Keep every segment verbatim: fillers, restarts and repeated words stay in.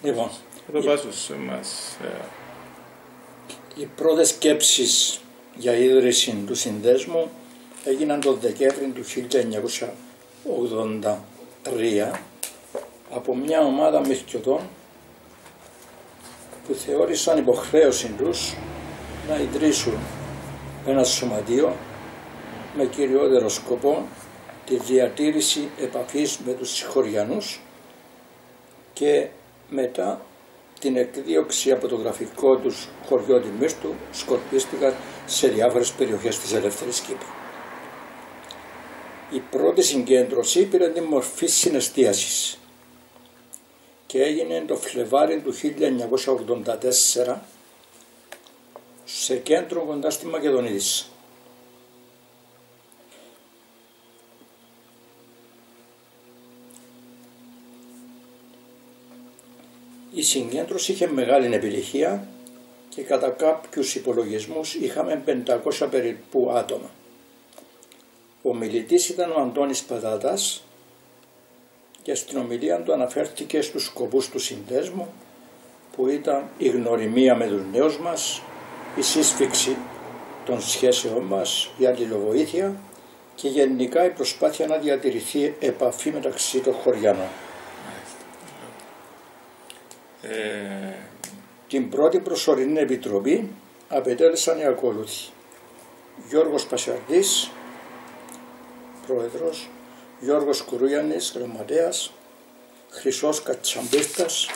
Λοιπόν, το πάσος μας. Οι πρώτες σκέψεις για ίδρυση του συνδέσμου έγιναν τον Δεκέμβρη του χίλια εννιακόσια ογδόντα τρία από μια ομάδα μυθιωτών που θεώρησαν υποχρέωση τους να ιδρύσουν ένα σωματείο με κυριότερο σκοπό τη διατήρηση επαφής με τους συγχωριανούς και μετά την εκδίωξη από το γραφικό τους χωριό τη Μύρτου σκορπίστηκαν σε διάφορες περιοχές της ελεύθερης Κύπρου. Η πρώτη συγκέντρωση πήρε τη μορφή συναισθίασης και έγινε το Φλεβάρι του χίλια εννιακόσια ογδόντα τέσσερα σε κέντρο κοντά στη Μακεδονίδης. Η συγκέντρωση είχε μεγάλη επιτυχία και κατά κάποιους υπολογισμούς είχαμε πεντακόσια περίπου άτομα. Ο μιλητής ήταν ο Αντώνης Πατάτας και στην ομιλία του αναφέρθηκε στους σκοπούς του συνδέσμου που ήταν η γνωριμία με τους νέους μας, η σύσφυξη των σχέσεων μας, η αλληλοβοήθεια και γενικά η προσπάθεια να διατηρηθεί επαφή μεταξύ των χωριανών. Ε... Την πρώτη προσωρινή επιτροπή απετέλεσαν οι ακόλουθοι: Γιώργος Πασιαρδής, πρόεδρος, Γιώργος Κουρούγιαννης, γραμματέας, Χρυσός Κατσαμπίρτας,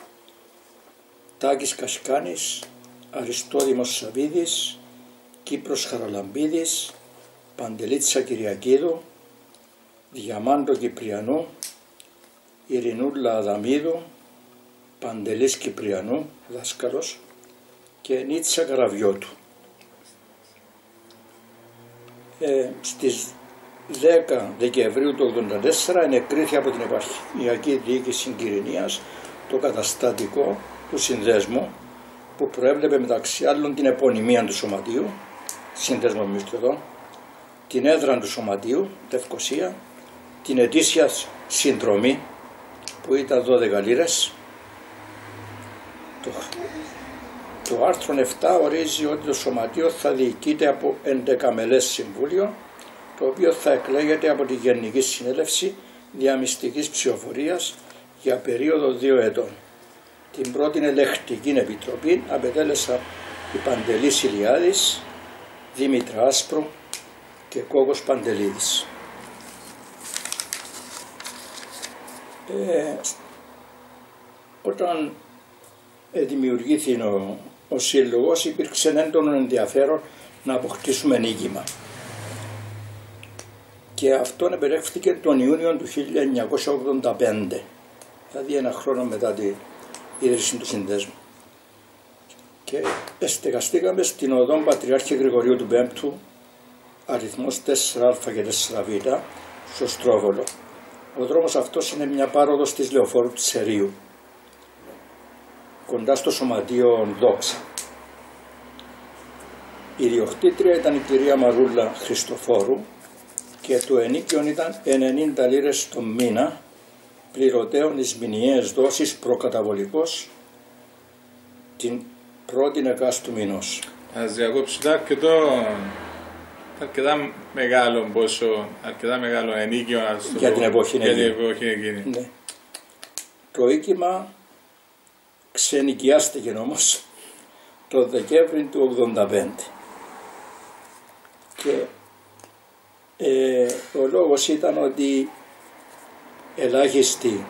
Τάκης Κασκάνης, Αριστόδημος Σαβίδης, Κύπρος Χαραλαμπίδης, Παντελίτσα Κυριακίδου, Διαμάντο Κυπριανού, Ειρηνούλα Αδαμίδου, Παντελής Κυπριανού, δάσκαλος, και Νίτσα Καραβιώτου. Ε, στις δέκα Δεκεμβρίου του χίλια εννιακόσια ογδόντα τέσσερα ενεκρίθη από την Επαρχιακή Διοίκηση Κυρηνίας το καταστατικό του συνδέσμου που προέβλεπε μεταξύ άλλων την επωνυμία του σωματείου, Σύνδεσμο Μυθιωτών, την έδρα του σωματείου, Λευκοσία, την ετήσια συνδρομή που ήταν δώδεκα λίρες. Το, το άρθρο επτά ορίζει ότι το σωματείο θα διοικείται από εντεκαμελές συμβούλιο, το οποίο θα εκλέγεται από τη Γενική Συνέλευση Διαμυστικής Ψηφοφορίας για περίοδο δύο ετών. Την πρώτη ελεγκτική επιτροπή απετέλεσαν η Παντελής Ηλιάδης, Δήμητρα Άσπρου και Κόκος Παντελίδης. Ε, όταν δημιουργήθηκε ο, ο σύλλογος, υπήρξε έντονο ενδιαφέρον να αποκτήσουμε νίκημα. Και αυτό επερέχθηκε τον Ιούνιο του χίλια εννιακόσια ογδόντα πέντε, δηλαδή ένα χρόνο μετά την ίδρυση του συνδέσμου. Και εστεγαστήκαμε στην οδό Πατριάρχη Γρηγορίου του Πέμπτου, αριθμός τέσσερα α και τέσσερα β, στο Στρόβολο. Ο δρόμος αυτός είναι μια πάροδος της Λεωφόρου Τσερίου, κοντά στο σωματείο Δόξα. Η διοκτήτρια ήταν η κυρία Μαρούλα Χριστοφόρου και το ενίκιο ήταν ενενήντα λίρες το μήνα, πληρωτέων εις μηνιαίες δόσεις προκαταβολικός την πρώτη εκάστου μηνός. Ας διακόψω, ήταν αρκετό, αρκετά μεγάλο πόσο, αρκετά μεγάλο ενίκιο για την εποχή εκείνη. Ναι. Το οίκημα ξενοικιάστηκε όμως το Δεκέμβρη του χίλια εννιακόσια ογδόντα πέντε και ε, ο λόγος ήταν ότι ελάχιστοι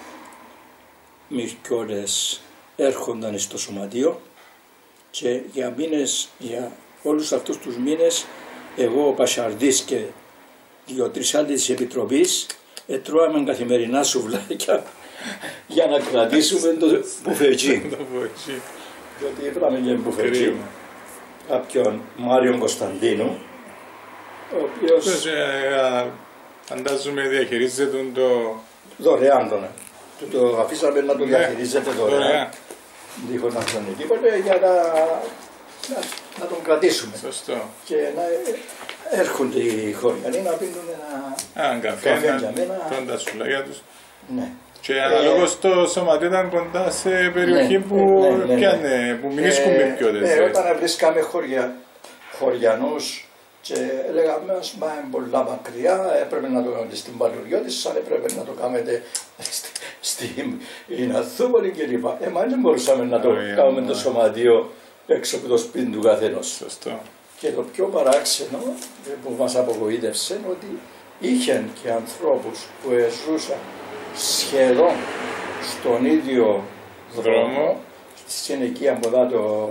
μυθιώτες έρχονταν στο σωματείο και για μήνες, για όλους αυτούς τους μήνες, εγώ, ο Πασιαρδής και δύο-τρεις άλλοι της Επιτροπής ετρώαμε καθημερινά σουβλάκια για να κρατήσουμε το μπουφετζί. Διότι είπαμε για μπουφετζί κάποιον Μάριο Κωνσταντίνου, ο οποίος φαντάζομαι διαχειρίζεται το... δωρεάν τον. Το αφήσαμε να το διαχειρίζεται δωρεάν. Δίχως να τον τίποτε, για να, να, να τον κρατήσουμε. Σωστό. Και να έρχονται οι χωριανοί να πίνουν ένα καφέ για μένα. Τρώνε τα σουλάκια τους. Ναι. Και αναλόγως το σωματείο ήταν κοντά σε περιοχή ναι, που ναι, ναι, ναι. πιάνε, που μηνίσκουν Ε, μυρκιώτες. ε, όταν βρίσκαμε χωρια, χωριανούς και λέγαμε μας, μα είναι πολλά μακριά, έπρεπε να το κάνετε στην Παλαιριώτης, σαν έπρεπε να το κάνετε στην Αθούπολη κλπ. Ε, μα δεν μπορούσαμε να το Ωραία, κάνουμε ναι. το σωματείο έξω από το σπίτι του καθενός. Σωστό. Και το πιο παράξενο που μας απογοήτευσε είναι ότι είχε και ανθρώπους που ζούσαν σχεδόν στον ίδιο δρόμο, Δρόμο. στη συνοικία από εδώ το,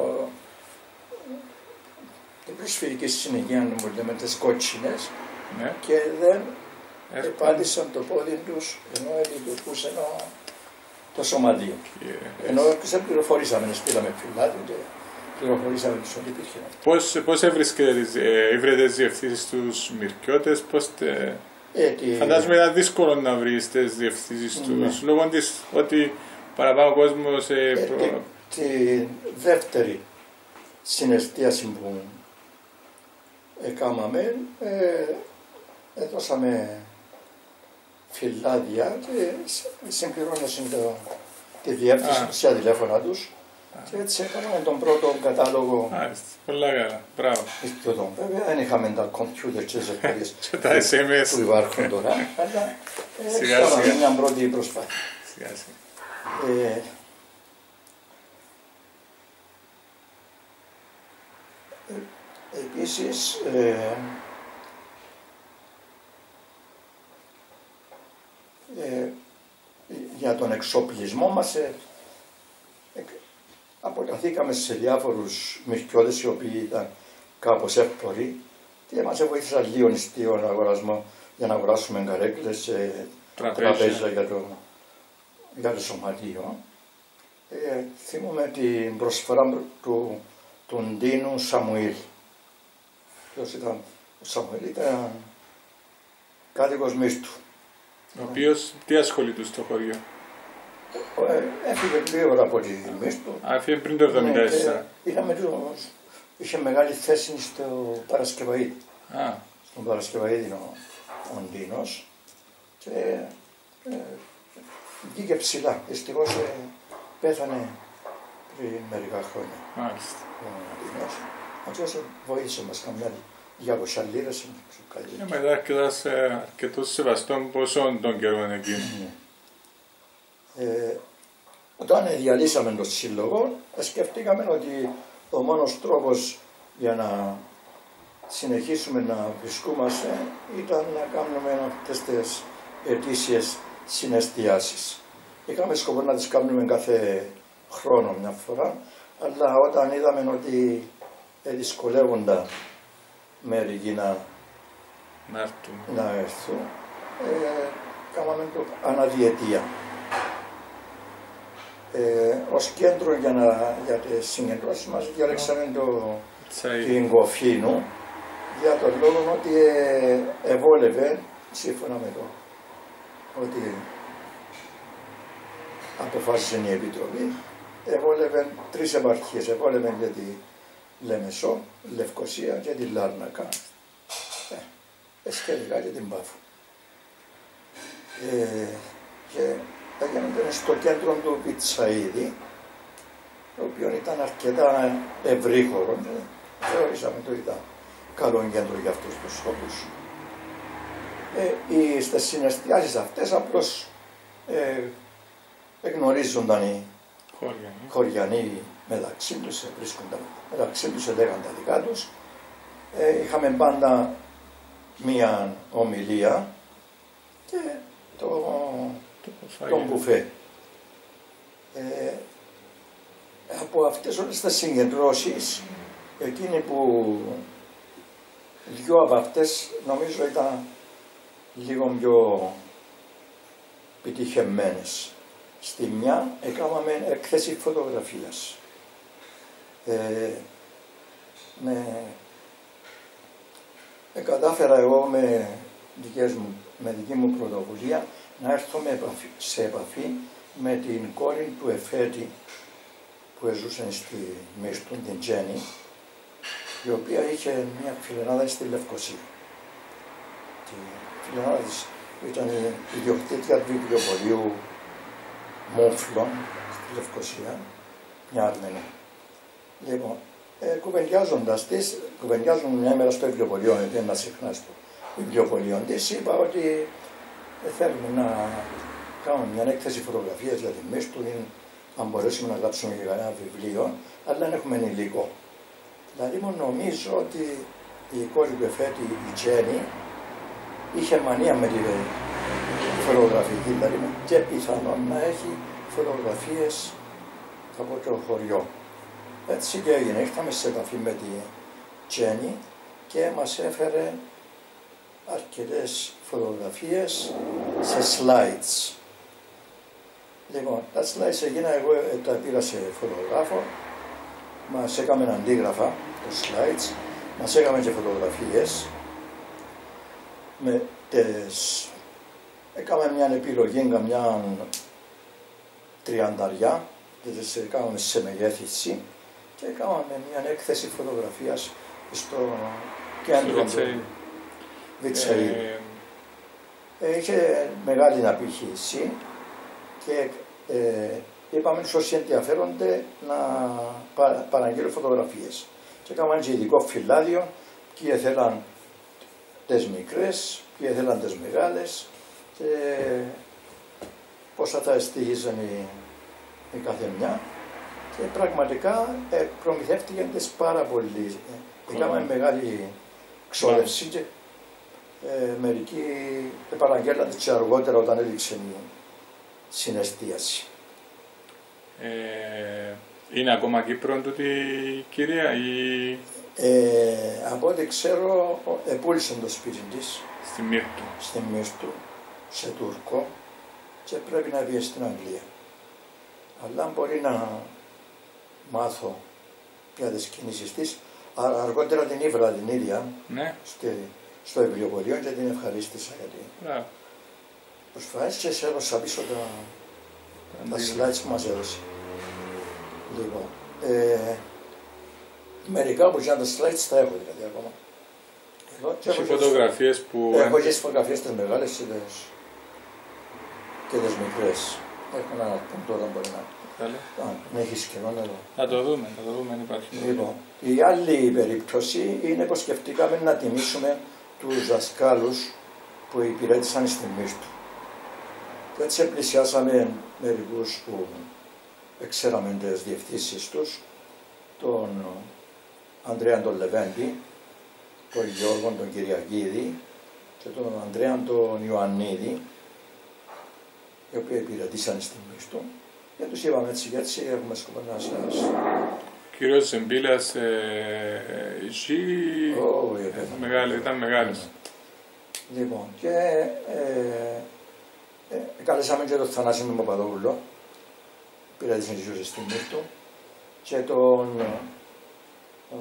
την προσφυγική συνοικία με τις κότσινες, Ναι. και δεν Εύκολα. επάντησαν το πόδι τους ενώ λειτουργούσε το, το σωματείο. Και- Ενώ δεν πληροφορήσαμε, στείλαμε φυλάδι και πληροφορήσαμε τους ότι υπήρχε αυτό. Πώς, πώς έβρισκε, ε, ήβρετε τις διευθύνσεις στους μυρκιώτες, πώς τε... Ε, τι- Φαντάζομαι ήταν δύσκολο να βρεις τις διευθύνσεις Ναι. τους, λόγω της ότι παραπάνω ο κόσμος... Ε, Ε, προ... τη, τη δεύτερη συναισθίαση που έκαναμε, ε, έδωσαμε φυλάδια και συμπληρώνεσαν το, τη διεύθυνση Α. τους στα τηλέφωνα τους και έτσι έκαναμε τον πρώτο κατάλογο Μάλιστα, πολλά καλά, μπράβο. ιστιωτών. Βέβαια δεν είχαμε τα κομπιούτερ και τις ευκαιρίες Και τα ες εμ ες. που υπάρχουν τώρα, αλλά ε, Σιγά έκαναμε σιγά. μια πρώτη προσπάθεια. Σιγά σιγά. Ε, Επίσης, ε, ε, για τον εξοπλισμό μας ε, ε, αποταθήκαμε σε διάφορους μυρκιώτες οι οποίοι ήταν κάπως εύποροι και μας βοήθησαν λίγο στον αγορασμό για να αγοράσουμε καρέκλες και Τραπέζια. τραπέζια για το, για το σωματείο. Ε, θυμούμε την προσφορά του, του Ντίνου Σαμουήλ. Ποιος ήταν ο Σαμουήλ, ήταν κάτοικος Μίστου. Ο οποίος τι ασχολείται στο χωριό. Ε, έφυγε γρήγορα από τη Μίστου. Α, έφυγε πριν το εβδομήντα τέσσερα. Ναι, και είχαμε τους, είχε μεγάλη θέση στο Παρασκευαΐδι. Α, Στον Παρασκευαΐδη ο, ο Ντίνος και ε, βγήκε ψηλά. Δυστυχώς ε, πέθανε πριν μερικά χρόνια μάλιστα. ο Ντίνος. Αυτός βοήθησε μας καμιά διακόσιες λίρες. Και μετά αρκετάς, ε, αρκετός σεβαστών ποσών των καιρών εκείνων. Ε, όταν διαλύσαμε τον σύλλογο, σκεφτήκαμε ότι ο μόνος τρόπος για να συνεχίσουμε να βρισκόμαστε ήταν να κάνουμε αυτές τις ετήσιες συναισθιάσεις. Είχαμε σκοπό να τις κάνουμε κάθε χρόνο μια φορά, αλλά όταν είδαμε ότι δυσκολεύονταν μερικοί να, Να έρθουν. να έρθουν, ε, κάναμε το αναδιετία. Ε, ως κέντρο για, να, για τις συγκεντρώσεις μας διάλεξαμε το, Τσάι. την Κοφίνου για τον λόγο ότι ε, ευόλευε, σύμφωνα με το ότι αποφάσισε η Επιτροπή, ευόλευε τρεις επαρχίες, ευόλευε για τη Λεμεσό, Λευκοσία και τη Λάρνακα, ε, εσχετικά και την Πάφο. Ε, και έγιναν στο κέντρο του Πιτσαΐδη, το οποίο ήταν αρκετά ευρύχωρο και θεωρήσαμε το ήταν καλό κέντρο για αυτούς τους σκοπούς. Ε, οι, στις συναισθιάσεις αυτές απλώς ε, εγνωρίζονταν οι Χώρια. ναι. χωριανοί μεταξύ τους, βρίσκονταν μεταξύ τους, έλεγαν τα δικά τους. Ε, είχαμε πάντα μία ομιλία και το, Το τον φαγητό. μπουφέ. Ε, από αυτές όλες τις συγκεντρώσεις, εκείνη που δυο από αυτές νομίζω ήταν λίγο πιο επιτυχημένες. Στη μια έκαναμε εκθέση φωτογραφίας. Ε, με, ε, κατάφερα εγώ με, δικές μου, με δική μου πρωτοβουλία να έρθω με επαφή, σε επαφή με την κόρη του Εφέτη που ζούσε στη Μίστου, την Τζέννη, η οποία είχε μια φιλενάδα στη Λευκοσία. Τη φιλενάδα της ήταν η ιδιοκτήτρια του βιβλιοπωλείου Μόφλων στη Λευκοσία, μια Αρμενή. Λοιπόν, ε, κουβεντιάζοντας της, κουβεντιάζουμε μια μέρα στο βιβλιοπωλείο, δεν να συχνά στο βιβλιοπωλείο της, είπα ότι ε, θέλουμε να κάνουμε μια έκθεση φωτογραφίας για τη Μίστου, αν μπορέσουμε να γράψουμε για ένα βιβλίο, αλλά δεν έχουμε υλικό. Δηλαδή μου νομίζω ότι η κόρη του εφέτη, η Τζέννη, είχε μανία με τη φωτογραφική, δηλαδή και πιθανόν να έχει φωτογραφίες από το χωριό. Έτσι και έγινε, ήρθαμε σε επαφή με τη Τζέννη και μας έφερε αρκετές φωτογραφίες σε slides. Λοιπόν, τα slides έγινα, εγώ τα πήρα σε φωτογράφο, μας έκαμε αντίγραφα, το slides, μας έκαμε και φωτογραφίες, με τις... έκαμε μια επιλογή, μια τριανταριά, τις έκαμε σε μεγέθυνση και έκαμε μια έκθεση φωτογραφίας στο κέντρο του Βιτσαΐ. Ε, είχε μεγάλη απήχηση και ε, είπαμε στους όσοι ενδιαφέρονται να πα, παραγγείλουν φωτογραφίες. Και έκαναν και ειδικό φυλάδιο, ποιοι ήθελαν τις μικρές, ποιοι ήθελαν τις μεγάλες και πόσα θα στοιχίζαν η, η καθεμιά. Και πραγματικά ε, προμηθεύτηκαν τις πάρα πολύ. Ε, Έκαναν μεγάλη ξόδευση και ε, μερικοί παραγγέλναν και αργότερα όταν έληξε η συναισθίαση. Ε, είναι ακόμα Κύπρο τούτη η κυρία ή... Ε, από ό,τι ξέρω, επούλησε το σπίτι της στη Μύρτου. Στη Μύρτου, σε Τούρκο και πρέπει να βγει στην Αγγλία. Αλλά μπορεί να μάθω για τις κινήσεις της. Αργότερα την ήβρα την ίδια ναι. στη, στο βιβλιοπωλείο και την ευχαρίστησα γιατί yeah. προσφάσεις και σε έδωσα πίσω τα, τα slides που μας έδωσε. Λοιπόν, ε, μερικά από τα slides τα έχω δηλαδή ακόμα. Έχει φωτογραφίες που... Έχω και τις φωτογραφίες τις μεγάλες και τις, και τις μικρές. Έχω ένα πούμε τώρα μπορεί να... Να έχει σκηνών εδώ. Θα το δούμε, θα το δούμε αν υπάρχει. Λοιπόν, η άλλη περίπτωση είναι πως σκεφτήκαμε να τιμήσουμε τους δασκάλους που υπηρέτησαν στη Μύρτου. Και έτσι πλησιάσαμε μερικούς που ξέραμε τις διευθύνσεις τους, τον Ανδρέα τον Λεβέντη, τον Γιώργο τον Κυριακίδη και τον Ανδρέα τον Ιωαννίδη, οι οποίοι υπηρετήσαν στη Μύρτου. Και τους είπαμε έτσι και έτσι έχουμε σκοπό να σας... Ο κύριος Ζεμπίλας ε, ζει... Oh, ε, μεγάλη, ήταν μεγάλος. Λοιπόν, και ε, ε, καλέσαμε και τον Θανάση τον Παπαδόπουλο, υπηρέτησε τη ζωή στη Μύρτου, και τον ε,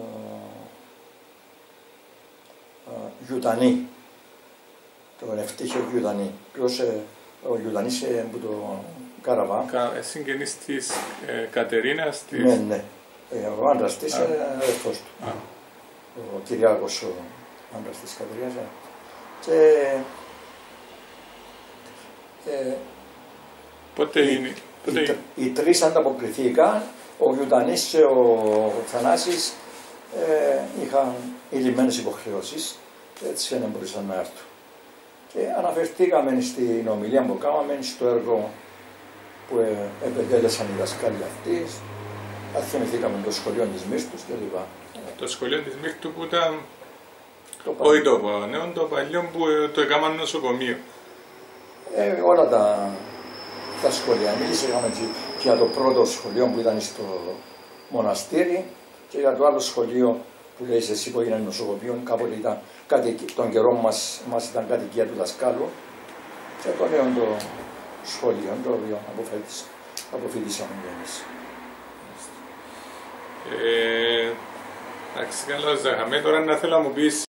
ε, Γιουτανή, τον Ευτύχιο Γιουτανή, ποιος ε, ο Γιουτανής ε, που το Καραβά. Κα, συγγενής της ε, Κατερίνας της... Ναι, ναι. Ε, ο άντρας της είναι αδερφός του. Α. Ο Κυριάκος, ο άντρας της Κατερίνας. Και... Ε, πότε οι, είναι... Πότε οι, είναι... οι, οι τρεις ανταποκριθήκαν, ο Γιουτανής και ο Θανάσης ε, είχαν ηλυμένες υποχρεώσεις και έτσι δεν μπορούσαν να έρθουν. Και αναφερθήκαμε στην ομιλία που κάναμε στο έργο που ε, επετέλεσαν οι δασκάλοι αυτοί, θυμηθήκαμε το σχολείο της Μύρτους κλπ. Το σχολείο της Μύρτου που ήταν, το όχι το νέο, το παλιό που το έκαναν νοσοκομείο. Ε, όλα τα, τα σχολεία. Μίλησαμε για το πρώτο σχολείο που ήταν στο μοναστήρι και για το άλλο σχολείο που λέει εσύ που έγινε νοσοκομείο, κάποτε ήταν τον καιρό μας, μας ήταν κατοικία του δασκάλου και το νέο το σχολείο το οποίο αποφοιτήσαμε κι εμείς. Ε, εντάξει, καλώς, Ζαχαμέ, τώρα να θέλω να μου πεις